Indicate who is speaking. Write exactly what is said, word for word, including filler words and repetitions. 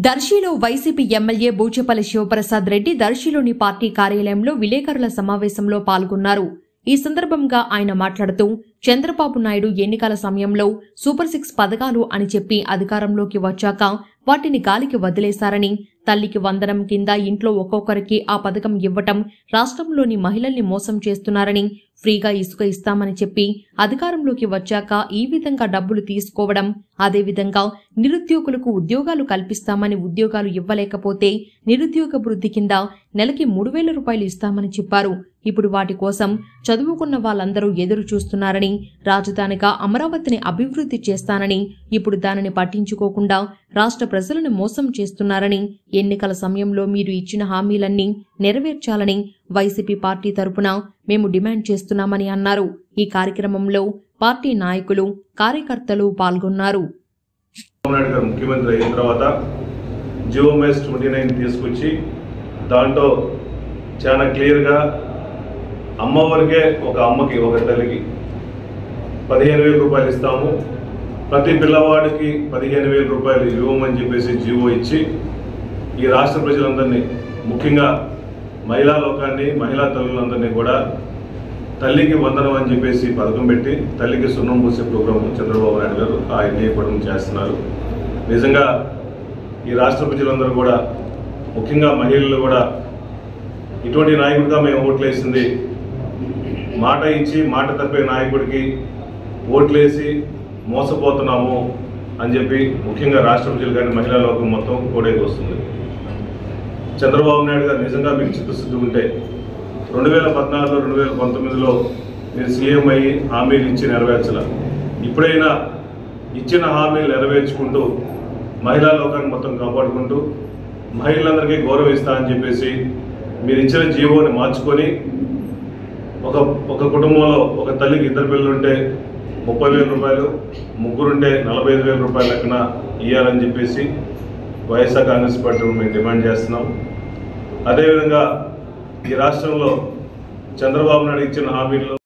Speaker 1: దర్శిలో YCP MLA Buchepalli Sivaprasad Reddy దర్శిలోని party కార్యాలయంలో విలేకరుల సమావేశంలో పాల్గొన్నారు. ఈ సందర్భంగా ఆయన మాట్లాడుతూ చంద్రబాబు నాయుడు ఎన్నికల సమయంలో సూపర్ సిక్స్ పథకాలు అని చెప్పి అధికారంలోకి వచ్చాక వాటిని గాలికి వదిలేశారని, తల్లికి వందనం కింద ఇంట్లో ఒక్కొక్కరికి ఆ పథకం ఇవ్వటం, రాష్ట్రంలోని మహిళల్ని మోసం చేస్తున్నారని, ఫ్రీగా ఇసుక ఇస్తామని చెప్పి అధికారంలోకి వచ్చాక ఈ విధంగా డబ్బులు తీసుకోవడం, అదేవిధంగా నిరుద్యోగులకు ఉద్యోగాలు కల్పిస్తామని ఉద్యోగాలు ఇవ్వలేకపోతే నిరుద్యోగ వృద్ధి కింద నెలకి మూడు వేల రూపాయలు ఇస్తామని చెప్పారు. ఇప్పుడు వాటి కోసం చదువుకున్న వాళ్ళందరూ ఎదురు చూస్తున్నారని, రాజధానిగా అమరావతిని అభివృద్ధి చేస్తానని, ఇప్పుడు దానిని పట్టించుకోకుండా రాష్ట్ర ప్రజలను మోసం చేస్తున్నారని, ఎన్నికల సమయంలో మీరు ఇచ్చిన హామీలన్నీ నెరవేర్చాలని వైసీపీ పార్టీ తరపున మేము డిమాండ్ చేస్తున్నామని అన్నారు. ఈ కార్యక్రమంలో పార్టీ నాయకులు, కార్యకర్తలు పాల్గొన్నారు.
Speaker 2: ముఖ్యమంత్రి అయిన తర్వాత జియో మైస్ ట్వంటీ నైన్ తీసుకొచ్చి దాంట్లో చాలా క్లియర్గా అమ్మవారికే ఒక అమ్మకి ఒక తల్లికి పదిహేను వేల రూపాయలు ఇస్తాము, ప్రతి పిల్లవాడికి పదిహేను వేల రూపాయలు ఇవ్వమని చెప్పేసి జీవో ఇచ్చి ఈ రాష్ట్ర ప్రజలందరినీ, ముఖ్యంగా మహిళా లోకాన్ని, మహిళా తల్లులందరినీ కూడా తల్లికి వందనం అని చెప్పేసి పథకం పెట్టి తల్లికి సున్నం పూసే ప్రోగ్రాం చంద్రబాబు నాయుడు గారు ఆ ఎన్నికడం చేస్తున్నారు. నిజంగా ఈ రాష్ట్ర ప్రజలందరూ కూడా, ముఖ్యంగా మహిళలు కూడా ఇటువంటి నాయకుడిగా మేము ఓట్లేసింది, మాట ఇచ్చి మాట తప్పే నాయకుడికి ఓట్లేసి మోసపోతున్నాము అని చెప్పి ముఖ్యంగా రాష్ట్ర ప్రజలు కానీ మహిళా లోకం మొత్తం కోడేకి వస్తుంది. చంద్రబాబు నాయుడు గారు నిజంగా మీకు చిత్తశుద్ధి ఉంటే రెండు వేల పద్నాలుగులో రెండు వేల పంతొమ్మిదిలో మీరు సీఎం అయ్యి హామీలు ఇచ్చి నెరవేర్చాల, ఇప్పుడైనా ఇచ్చిన హామీలు నెరవేర్చుకుంటూ మహిళా లోకాన్ని మొత్తం కాపాడుకుంటూ మహిళలందరికీ గౌరవిస్తా అని చెప్పేసి మీరు ఇచ్చిన జీవోని మార్చుకొని ఒక ఒక కుటుంబంలో ఒక తల్లికి ఇద్దరు పిల్లలుంటే ముప్పై వేల రూపాయలు, ముగ్గురుంటే నలభై ఐదు వేల రూపాయల లెక్కన ఇవ్వాలని చెప్పేసి వైఎస్ఆర్ కాంగ్రెస్ పార్టీ మేము డిమాండ్ చేస్తున్నాం. అదేవిధంగా ఈ రాష్ట్రంలో చంద్రబాబు నాయుడు ఇచ్చిన హామీల్లో